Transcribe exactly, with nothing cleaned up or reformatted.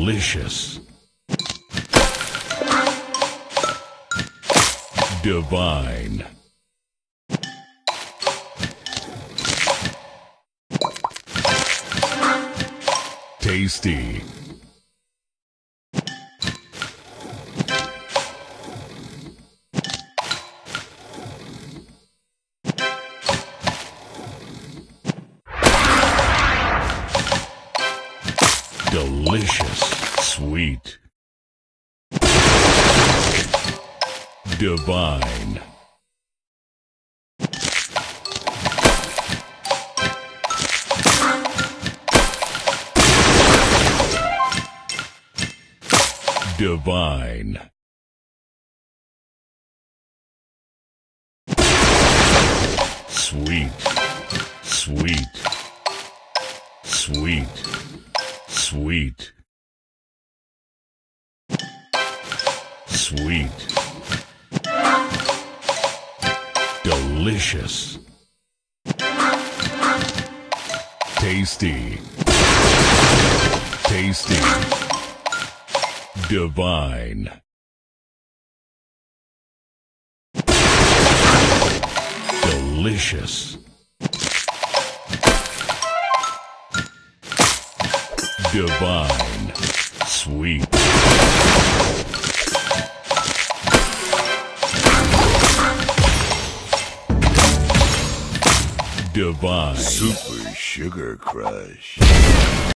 Delicious. Divine. Tasty. Delicious. Sweet. Divine. Divine. Sweet. Sweet. Sweet. Sweet. Sweet. Delicious. Tasty. Tasty. Divine. Delicious. Divine. Sweet. Divine. Super Sugar Crush.